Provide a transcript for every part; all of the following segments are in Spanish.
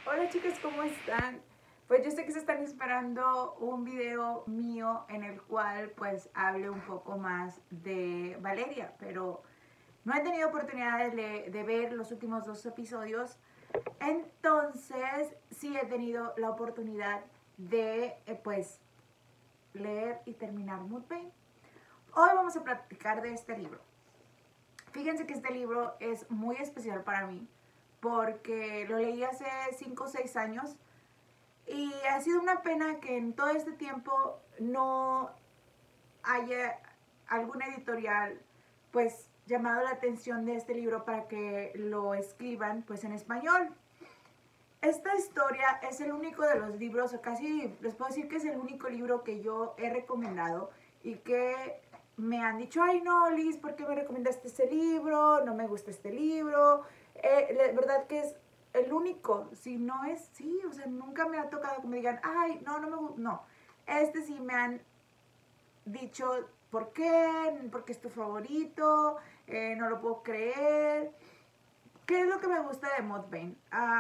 Hola chicos, ¿cómo están? Pues yo sé que se están esperando un video mío en el cual pues hable un poco más de Valeria, pero no he tenido oportunidad de ver los últimos dos episodios, entonces sí he tenido la oportunidad de pues leer y terminar Mudvayne. Hoy vamos a platicar de este libro. Fíjense que este libro es muy especial para mí porque lo leí hace 5 o 6 años. Y ha sido una pena que en todo este tiempo no haya alguna editorial pues llamado la atención de este libro para que lo escriban pues en español. Esta historia es el único de los libros, o casi les puedo decir que es el único libro que yo he recomendado y que me han dicho, ay no, Liz, ¿por qué me recomendaste este libro? No me gusta este libro. La verdad que es el único, si no es, sí, o sea, nunca me ha tocado que me digan, ay, no, no me gusta, no. Este sí me han dicho, ¿por qué es tu favorito? No lo puedo creer. ¿Qué es lo que me gusta de Mudvayne?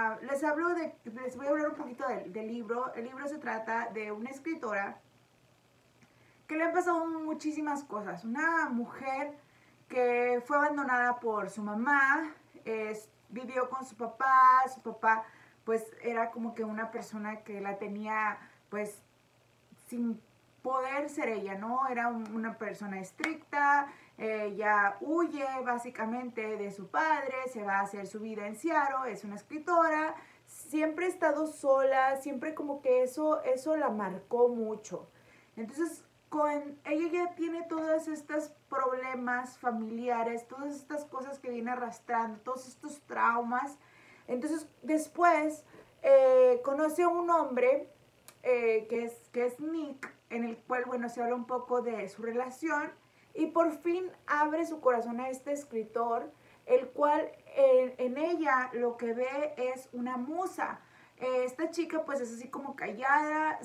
Les voy a hablar un poquito del libro. El libro se trata de una escritora que le han pasado muchísimas cosas. Una mujer que fue abandonada por su mamá, vivió con su papá pues era como que una persona que la tenía pues sin poder ser ella, ¿no? Era una persona estricta, ella huye básicamente de su padre, se va a hacer su vida en Seattle, es una escritora, siempre ha estado sola, siempre como que eso la marcó mucho. Entonces, ella ya tiene todos estos problemas familiares, todas estas cosas que viene arrastrando, todos estos traumas. Entonces, después conoce a un hombre que es Nick, en el cual, bueno, se habla un poco de su relación y por fin abre su corazón a este escritor, el cual en ella lo que ve es una musa. Esta chica pues es así como callada,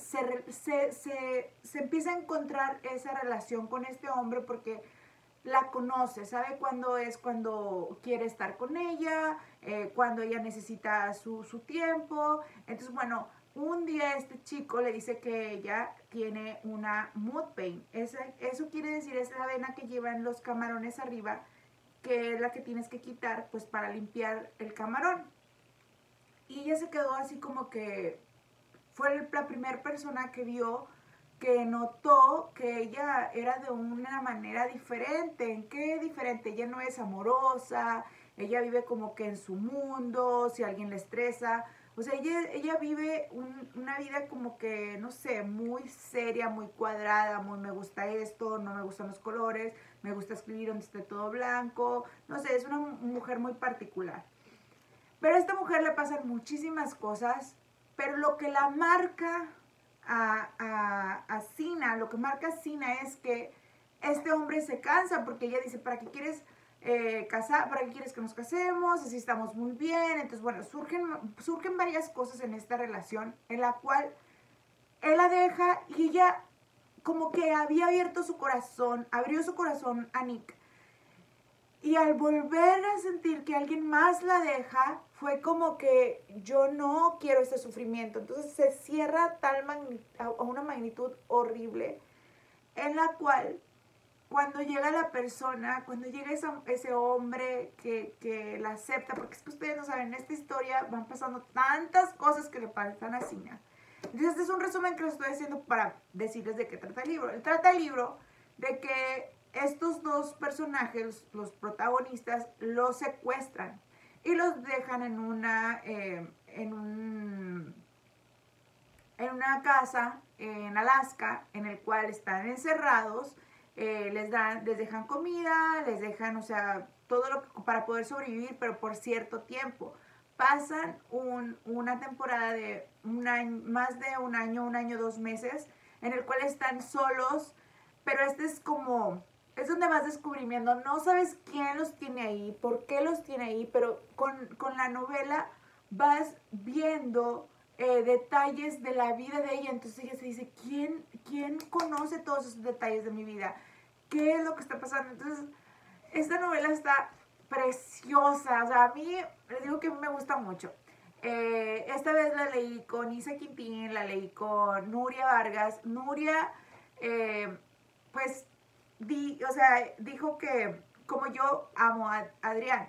se empieza a encontrar esa relación con este hombre porque la conoce, sabe cuándo es cuando quiere estar con ella, cuando ella necesita su tiempo. Entonces, bueno, un día este chico le dice que ella tiene una mood pain. Eso quiere decir, es la vena que llevan los camarones arriba, que es la que tienes que quitar pues para limpiar el camarón. Y ella se quedó así como que fue la primera persona que vio, que notó que ella era de una manera diferente. ¿En qué diferente? Ella no es amorosa, ella vive como que en su mundo, si alguien le estresa. O sea, ella vive una vida como que, no sé, muy seria, muy cuadrada, muy me gusta esto, no me gustan los colores, me gusta escribir donde esté todo blanco. No sé, es una mujer muy particular. Pero a esta mujer le pasan muchísimas cosas, pero lo que la marca a Sina, lo que marca a Sina es que este hombre se cansa porque ella dice, ¿para qué quieres casar? ¿Para qué quieres que nos casemos? Así estamos muy bien. Entonces, bueno, surgen varias cosas en esta relación en la cual él la deja y ella como que había abierto su corazón, abrió su corazón a Nick. Y al volver a sentir que alguien más la deja, fue como que yo no quiero este sufrimiento. Entonces se cierra a una magnitud horrible en la cual cuando llega la persona, cuando llega ese hombre que la acepta, porque es que ustedes no saben, en esta historia van pasando tantas cosas que le pasan a Sina. Entonces este es un resumen que les estoy haciendo para decirles de qué trata el libro. Trata el libro de que estos dos personajes, los protagonistas, los secuestran y los dejan en una casa en Alaska en el cual están encerrados, les dejan comida, les dejan, o sea, todo lo que, para poder sobrevivir, pero por cierto tiempo. Pasan una temporada de más de un año, 2 meses, en el cual están solos, pero este es como, es donde vas descubriendo, no sabes quién los tiene ahí, por qué los tiene ahí, pero con la novela vas viendo detalles de la vida de ella. Entonces ella se dice, ¿quién conoce todos esos detalles de mi vida? ¿Qué es lo que está pasando? Entonces, esta novela está preciosa. O sea, a mí les digo que me gusta mucho. Esta vez la leí con Isa Quintín, la leí con Nuria Vargas. Nuria, pues, dijo que como yo amo a Adrián,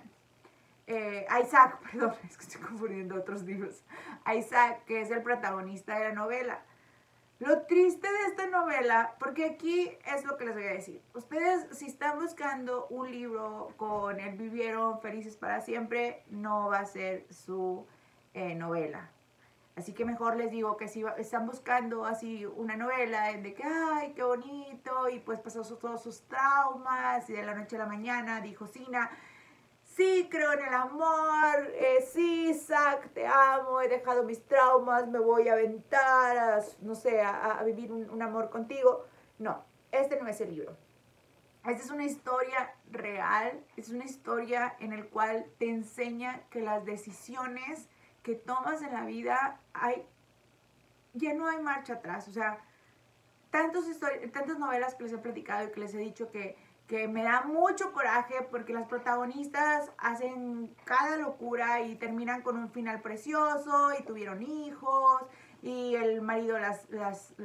a Isaac, perdón, es que estoy confundiendo otros libros, a Isaac, que es el protagonista de la novela. Lo triste de esta novela, porque aquí es lo que les voy a decir. Ustedes, si están buscando un libro con el vivieron felices para siempre, no va a ser su novela. Así que mejor les digo que si están buscando así una novela de que, ay, qué bonito, y pues pasó todos sus traumas, y de la noche a la mañana dijo Sina, sí, creo en el amor, sí, Isaac, te amo, he dejado mis traumas, me voy a aventar, no sé, a vivir un amor contigo. No, este no es el libro. Esta es una historia real, es una historia en la cual te enseña que las decisiones que tomas en la vida, ya no hay marcha atrás. O sea, tantas novelas que les he platicado y que les he dicho que me da mucho coraje porque las protagonistas hacen cada locura y terminan con un final precioso y tuvieron hijos y el marido las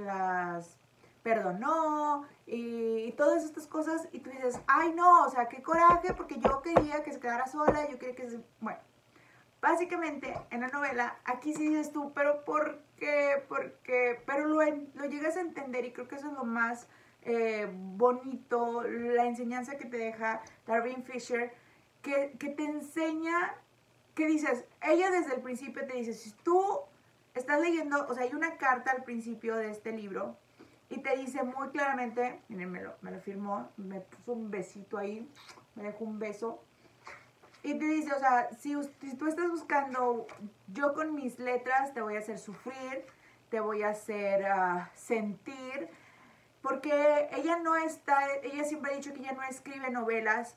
perdonó y todas estas cosas y tú dices, ay no, o sea, qué coraje porque yo quería que se quedara sola, yo quería que se... Bueno, básicamente en la novela aquí sí dices tú, pero ¿por qué? Pero lo llegas a entender y creo que eso es lo más bonito, la enseñanza que te deja Darwin Fisher, que te enseña, que dices, ella desde el principio te dice, si tú estás leyendo, o sea, hay una carta al principio de este libro y te dice muy claramente, miren, me lo firmó, me puso un besito ahí, me dejó un beso, y te dice, o sea, si tú estás buscando, yo con mis letras te voy a hacer sufrir, te voy a hacer sentir, porque ella siempre ha dicho que ella no escribe novelas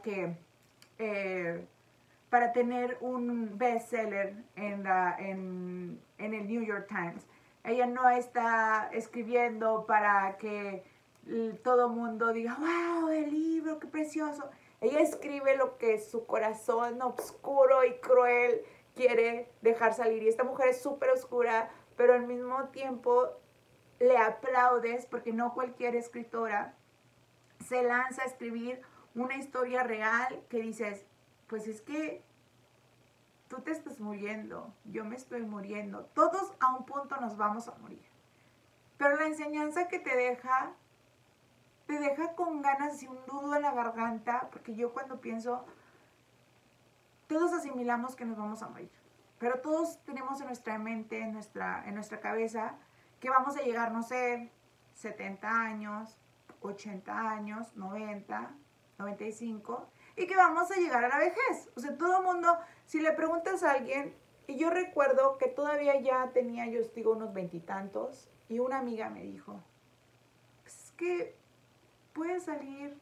para tener un bestseller en el New York Times. Ella no está escribiendo para que todo el mundo diga, wow, el libro, qué precioso. Ella escribe lo que su corazón oscuro y cruel quiere dejar salir. Y esta mujer es súper oscura, pero al mismo tiempo le aplaudes porque no cualquier escritora se lanza a escribir una historia real que dices, pues es que tú te estás muriendo, yo me estoy muriendo, todos a un punto nos vamos a morir. Pero la enseñanza que te deja con ganas y un nudo en la garganta, porque yo cuando pienso, todos asimilamos que nos vamos a morir, pero todos tenemos en nuestra mente, en nuestra cabeza, que vamos a llegar, no sé, 70 años, 80 años, 90, 95, y que vamos a llegar a la vejez. O sea, todo el mundo, si le preguntas a alguien, y yo recuerdo que todavía ya tenía, yo digo, unos veintitantos, y una amiga me dijo, pues es que puedes salir,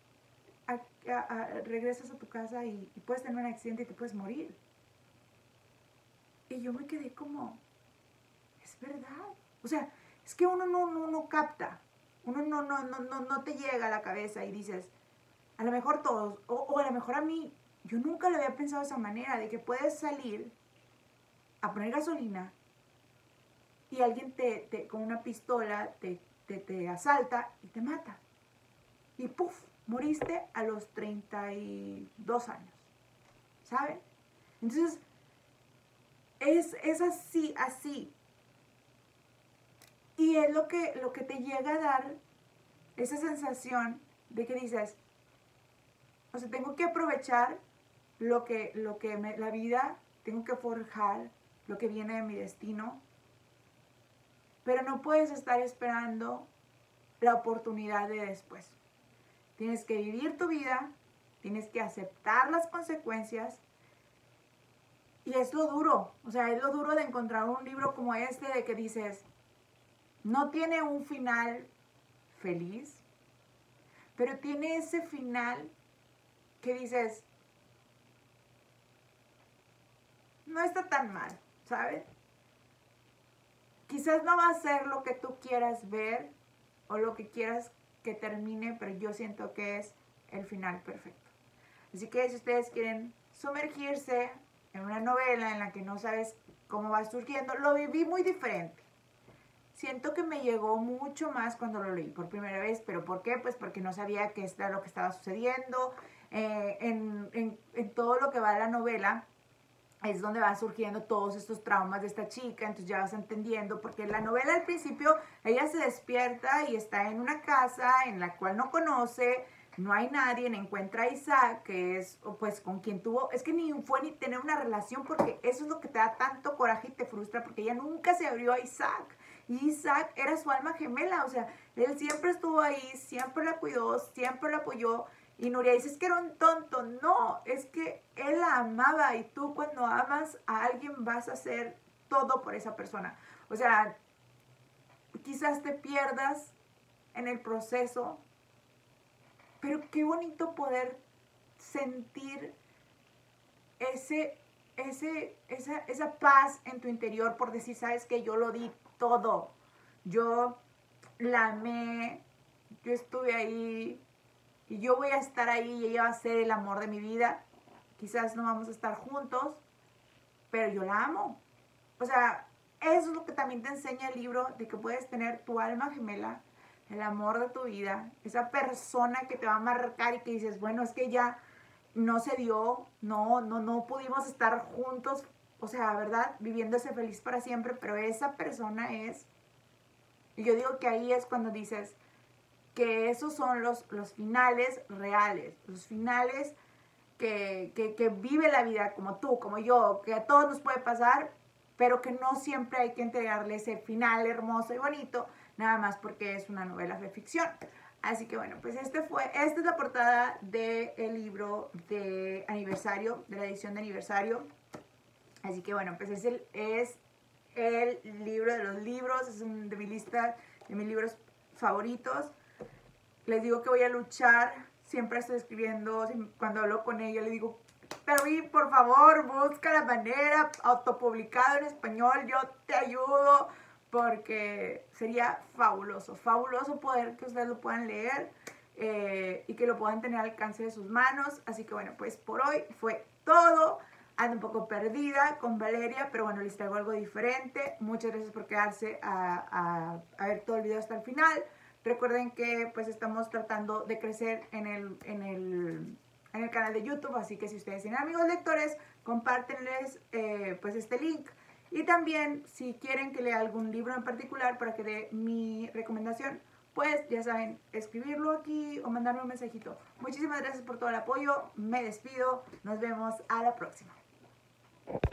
regresas a tu casa y puedes tener un accidente y te puedes morir. Y yo me quedé como, es verdad. O sea, es que uno no capta, uno no te llega a la cabeza y dices, a lo mejor todos, o a lo mejor a mí, yo nunca lo había pensado de esa manera, de que puedes salir a poner gasolina y alguien con una pistola te asalta y te mata. Y ¡puf! Moriste a los 32 años, ¿saben? Entonces, es así. Y es lo que te llega a dar esa sensación de que dices, o sea, tengo que aprovechar la vida, tengo que forjar lo que viene de mi destino, pero no puedes estar esperando la oportunidad de después. Tienes que vivir tu vida, tienes que aceptar las consecuencias. Y es lo duro, o sea, es lo duro de encontrar un libro como este de que dices, no tiene un final feliz, pero tiene ese final que dices, no está tan mal, ¿sabes? Quizás no va a ser lo que tú quieras ver o lo que quieras que termine, pero yo siento que es el final perfecto. Así que si ustedes quieren sumergirse en una novela en la que no sabes cómo va surgiendo. Lo viví muy diferente. Siento que me llegó mucho más cuando lo leí por primera vez, pero ¿por qué? Pues porque no sabía qué era lo que estaba sucediendo. En todo lo que va de la novela es donde va surgiendo todos estos traumas de esta chica, entonces ya vas entendiendo, porque en la novela al principio ella se despierta y está en una casa en la cual no conoce, no hay nadie, encuentra a Isaac, que es pues con quien tuvo, es que ni fue ni tener una relación, porque eso es lo que te da tanto coraje y te frustra, porque ella nunca se abrió a Isaac, y Isaac era su alma gemela, o sea, él siempre estuvo ahí, siempre la cuidó, siempre la apoyó. Y Nuria dice, es que era un tonto. No, es que él la amaba, y tú cuando amas a alguien vas a hacer todo por esa persona. O sea, quizás te pierdas en el proceso, pero qué bonito poder sentir esa paz en tu interior por decir, sabes que yo lo di todo. Yo la amé, yo estuve ahí, y yo voy a estar ahí y ella va a ser el amor de mi vida. Quizás no vamos a estar juntos, pero yo la amo. O sea, eso es lo que también te enseña el libro, de que puedes tener tu alma gemela, el amor de tu vida, esa persona que te va a marcar y que dices, bueno, es que ya no se dio, no pudimos estar juntos, o sea, ¿verdad? Viviéndose feliz para siempre, pero esa persona es, y yo digo que ahí es cuando dices que esos son los finales reales, los finales que vive la vida como tú, como yo, que a todos nos puede pasar, pero que no siempre hay que entregarle ese final hermoso y bonito, nada más porque es una novela de ficción. Así que bueno, pues esta es la portada del libro de aniversario, de la edición de aniversario. Así que bueno, pues es el libro de los libros, es de mi lista de mis libros favoritos. Les digo que voy a luchar, siempre estoy escribiendo, cuando hablo con ella le digo, pero por favor, busca la manera, autopublicado en español, yo te ayudo, porque sería fabuloso, fabuloso poder que ustedes lo puedan leer y que lo puedan tener al alcance de sus manos. Así que bueno, pues por hoy fue todo. Ando un poco perdida con Valeria, pero bueno, les traigo algo diferente. Muchas gracias por quedarse a ver todo el video hasta el final. Recuerden que pues estamos tratando de crecer en el canal de YouTube, así que si ustedes tienen amigos lectores, compártenles pues este link. Y también si quieren que lea algún libro en particular para que dé mi recomendación, pues ya saben, escribirlo aquí o mandarme un mensajito. Muchísimas gracias por todo el apoyo, me despido, nos vemos a la próxima.